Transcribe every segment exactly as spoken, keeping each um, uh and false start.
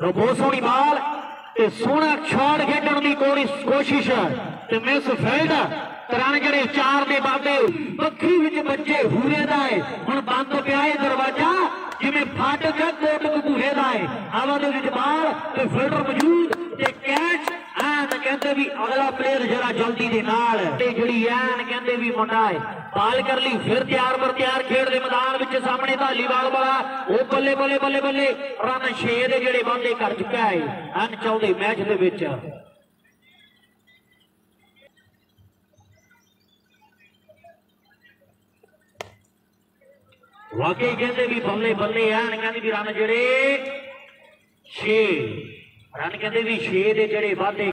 बहुत सोहनी बाल ते सोहना शॉट खेडण की कोशिश ते मिस फील्ड रन जड़े चार दे बाबे बखी विच बच्चे हूरे दा है हुण बंद पिया है दरवाजा जिवें फाटक है कोट कपूरे दा है हवा दे विच बाल ते फील्डर मौजूद ते कैच ਐਨ कहते भी अगला प्लेयर जरा जल्दी दे नाल ते जिहड़ी ऐन कहते भी मुंडा है बाल कर ली फिर तैयार बर तैयार खेड दे मैदान विच सामने धालीवाल वाला वो बल्ले बल्ले बल्ले बल्ले रन छे दे जिहड़े वादे कर चुका है ऐन चौदे मैच दे विच वाकई कहते भी बल्ले बल्ले ऐन कहते भी रन जिहड़े छे रन कहते भी छे दे जिहड़े वादे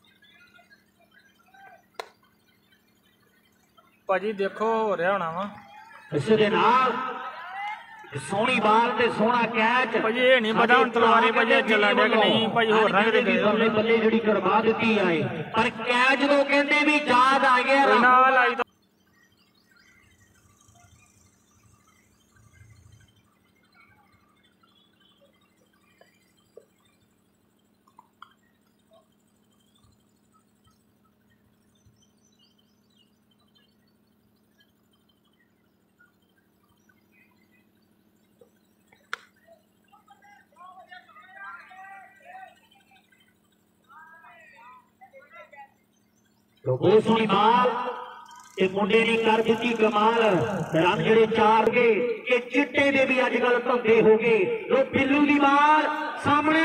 भाजी देखो हो रहा होना वा इस दे नाल सोहनी बाल ते सोहना कैच भाजी ये नहीं पता हुण तलवारी भाजी चला दे कि नहीं भाजी होर रंग दे बल्ले बल्ले जिहड़ी करवा दित्ती है पर कैच तो कहते भी याद आ गया नाल आई तो बहुत सोहनी बाल ते मुंडे ने कर दी कमाल रन जिहड़े चार गए कि चिट्टे दे भी अजकल धंधे हो गए लो पिल्लू दी बाल सामने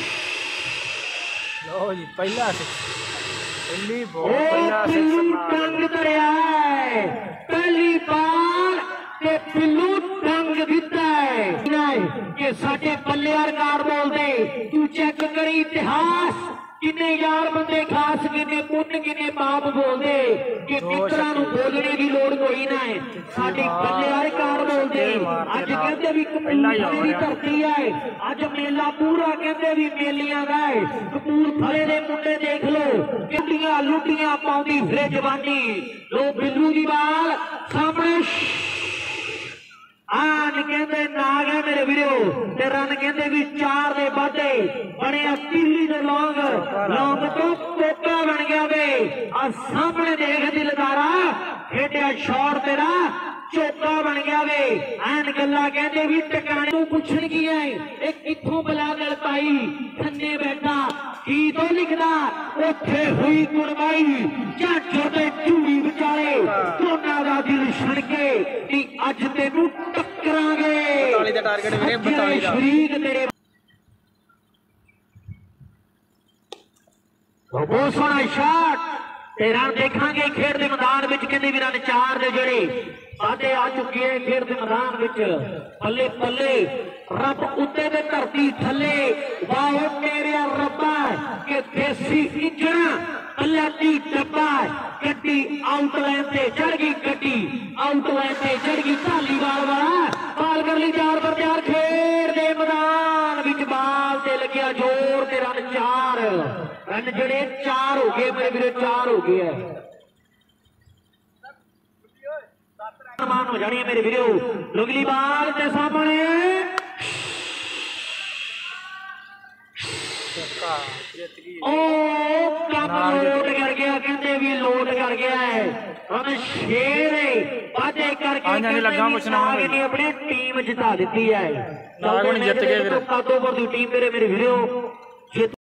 लो जी पहला पहली बॉल पहला पिल्लू टंग धरिया है पहली बाल ते पिल्लू टंग दिता है कि साडे पल्ले कार बोलते तू चेक करी इतिहास किन्ने यार बंदे खास किन्ने पुन्न किन्ने पाप बोलते कि मित्रा बोलने की लोड़ कोई ना है साडी पल्ले कार बोलते अज कहते भी कपूरथले की धरती है अज मेला पूरा कहते भी मेलियां का है कपूरथले दे मुंडे देख लो किन्नियां लुटियां पाउंदी फिरे जवानी लो बिल्लू दी बाल सामने आन कहते नाग है मेरे वीरो ते रन कहते भी चार दे बाटे बने तीली दे लौंग लौंग तो कोका बन गया वे आ सामने देख दिलदारा खेडिया शॉट तेरा चौका बन गया वे ऐन गल्ला कहते भी टकाने तू पुछण की है एक किथों बला गल पाई थन्ने बैठा की तो लिखदा उथे हुई कुर्बाई चाचो ते चूड़ी विचाले दोना दा दिल छड़के नी अज तेनू टकरांगे बताली दा टारगेट वीरे बताली दा शरीक तेरे बहुत सोहना शॉट ते रन देखांगे खेड दे मैदान विच कहंदे भी रन चार दे जिहड़े वादे आ चुके हैं खेड दे मैदान विच पल्ले पल्ले रब उत्ते दे धरती थल्ले वाह मेरे रब्बा के देसी इंजन पल्ला दी डब्बा गड्डी आउट लाइन ते चढ़ गई गड्डी आउट लाइन ते चढ़ गई धालीवाल वाला बाल कर ली चार पर चार खेड दे मैदान विच बाल ते लग्या जोर ते रन चार रन जड़े चार हो गए मेरे वीरे चार हो गए मान हो जानी है मेरे वीरो लुगली बाल के सामने ओ कम लोड कर गया कहते भी लोड कर गया है हम शेर वादे करके लगा अपनी टीम जिता दी है जित गए टीम मेरे मेरे वीरो